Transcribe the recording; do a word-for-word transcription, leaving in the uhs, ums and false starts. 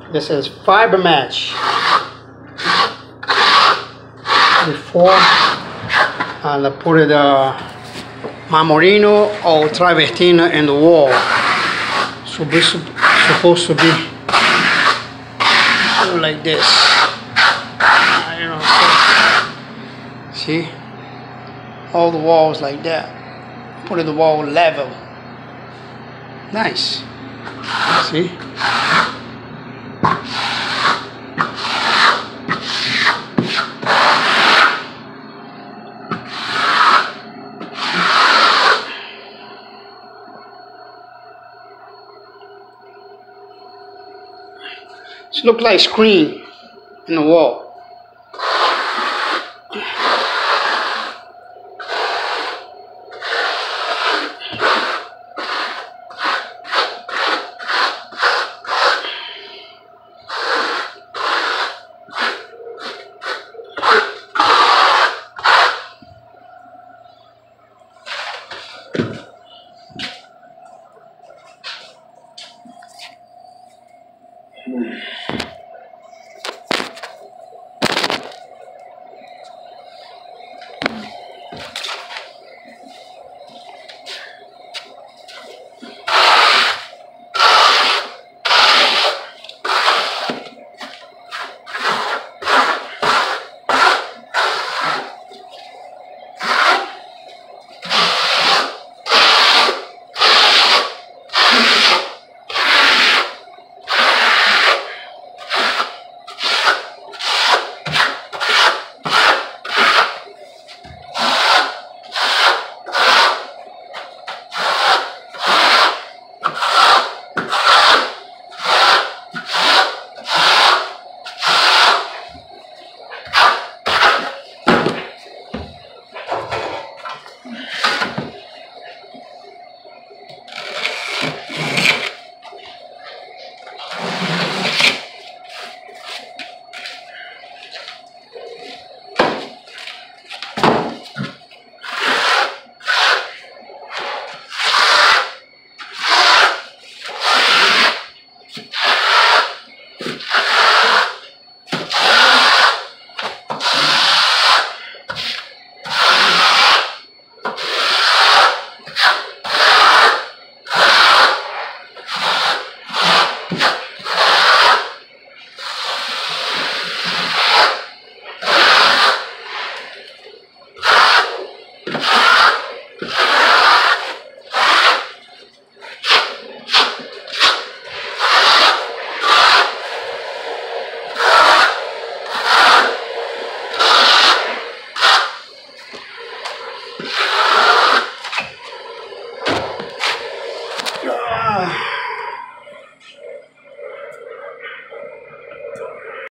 This is fiber match. Before, and I put the Marmorino or Travertine in the wall. So this is supposed to be like this. I don't know. See, all the walls like that. Put the wall level. Nice. See. It looks like screen in the wall. Hmm.